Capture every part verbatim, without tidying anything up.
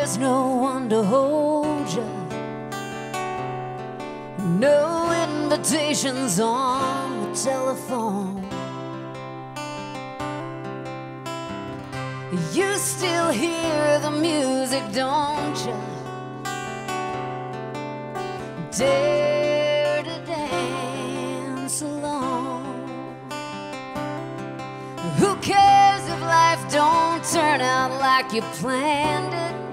there's no one to hold you, no invitations on the telephone. You still hear the music, don't you? Dare to dance alone. Who cares if life don't turn out like you planned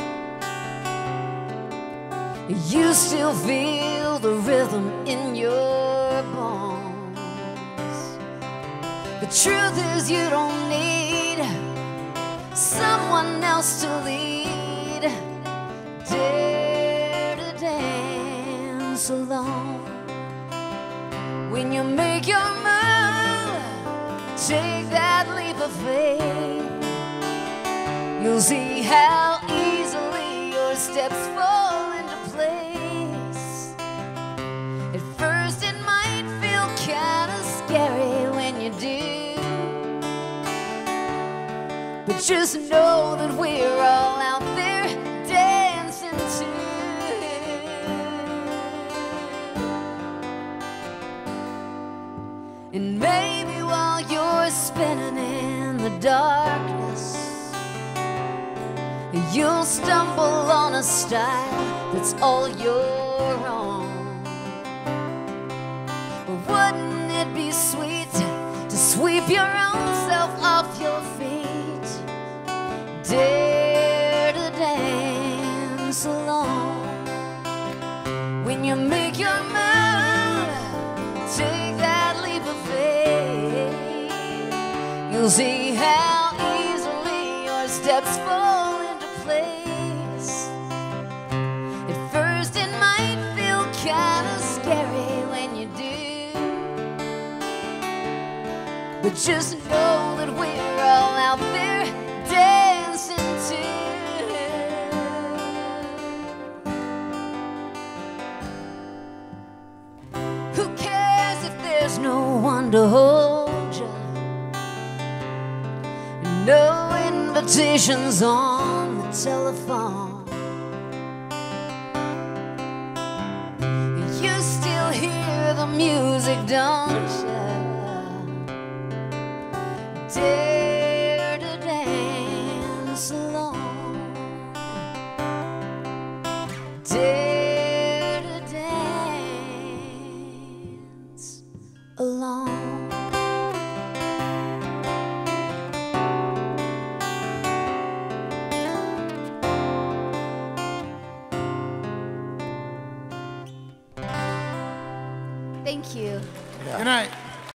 it? You still feel the rhythm in your bones. The truth is you don't need someone else to lead. Dare to dance alone. When you make your move, take that leap of faith. You'll see how easily your steps fall into place. At first it might feel kinda scary when you do, but just know that we're all out there dancing too. And maybe while you're spinning in the darkness, you'll stumble on a style that's all your own. But wouldn't it be sweet to sweep your own self off your feet? Dare to dance alone. When you make your move, take that leap of faith. You'll see how easily your steps fall into place. At first it might feel kinda scary when you do, but just know that we're all out there dancing too. Who cares if there's no one to hold you, no invitations on the telephone. You still hear the music, don't you? Dare to dance alone. Dare to dance alone. Thank you. Yeah. Good night.